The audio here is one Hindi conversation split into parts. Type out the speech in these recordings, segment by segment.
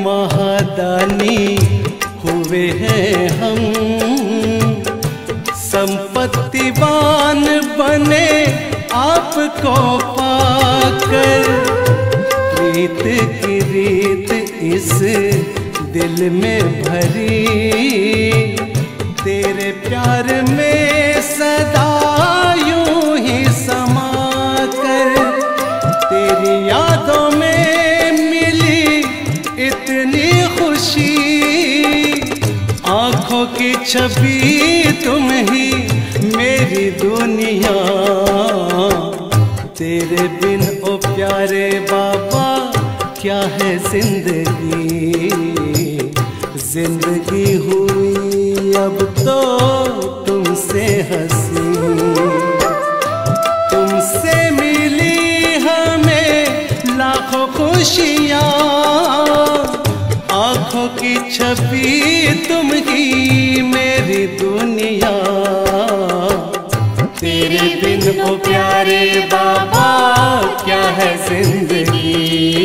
महादानी हुए हैं हम, संपत्तिवान बने आपको पाकर। प्रीत की रीत इस दिल में भरी, तेरे प्यार में सदा यूं ही समा कर। तेरी यादों में मिली इतनी खुशी, आँखों की छवि तुम ही मेरी दुनिया। तेरे बिन ओ प्यारे बाबा क्या है जिंदगी, जिंदगी हुई अब तो तुमसे हंसी। तुमसे मिली हमें लाखों खुशियाँ, आँखों की छवि तुम ही मेरी दुनिया। तेरे बिन ओ प्यारे बाबा क्या है जिंदगी,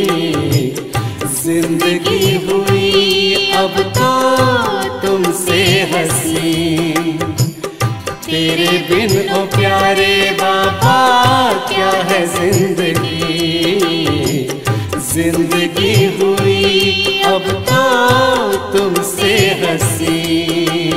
जिंदगी हुई अब तो तुमसे हंसी। तेरे बिन ओ प्यारे बाबा क्या है जिंदगी, जिंदगी हुई अब तो तुमसे हंसी।